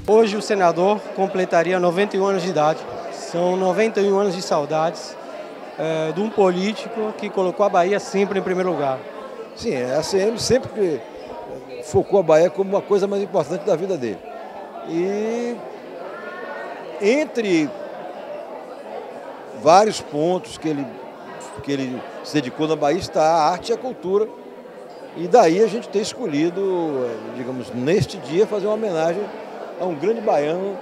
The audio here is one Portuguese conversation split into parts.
Hoje o senador completaria 91 anos de idade. São 91 anos de saudades de um político que colocou a Bahia sempre em primeiro lugar. Sim, a ACM sempre focou a Bahia como uma coisa mais importante da vida dele. E entre vários pontos que ele se dedicou na Bahia está a arte e a cultura. E daí a gente ter escolhido, digamos, neste dia, fazer uma homenagem a um grande baiano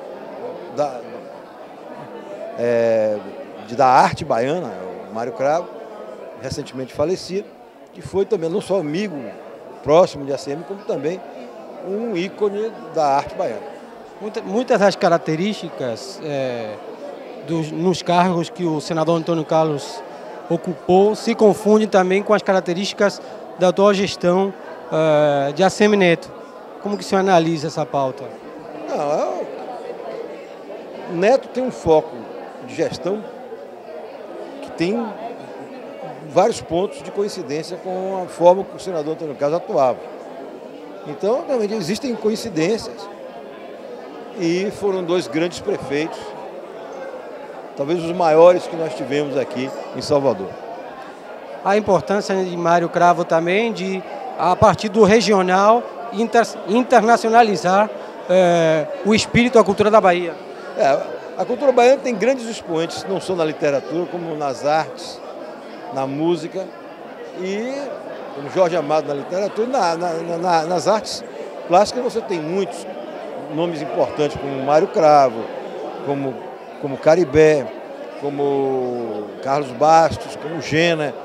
da arte baiana, o Mário Cravo, recentemente falecido, que foi também não só amigo próximo de ACM, como também um ícone da arte baiana. Muitas das características nos cargos que o senador Antônio Carlos ocupou se confundem também com as características da atual gestão de ACM Neto. Como que o senhor analisa essa pauta? Neto tem um foco de gestão que tem vários pontos de coincidência com a forma que o senador Antônio Carlos atuava. Então, realmente, existem coincidências e foram dois grandes prefeitos, talvez os maiores que nós tivemos aqui em Salvador. A importância de Mário Cravo também de, a partir do regional, internacionalizar o espírito, a cultura da Bahia. A cultura baiana tem grandes expoentes, não só na literatura, como nas artes, na música e, como Jorge Amado na literatura, nas artes plásticas você tem muitos nomes importantes, como Mário Cravo, como Caribé, como Carlos Bastos, como Gena.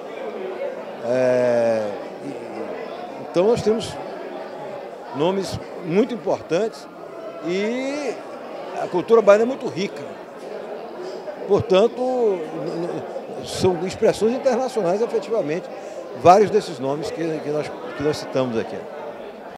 Então nós temos nomes muito importantes e a cultura baiana é muito rica. Portanto, são expressões internacionais, efetivamente, vários desses nomes que nós citamos aqui.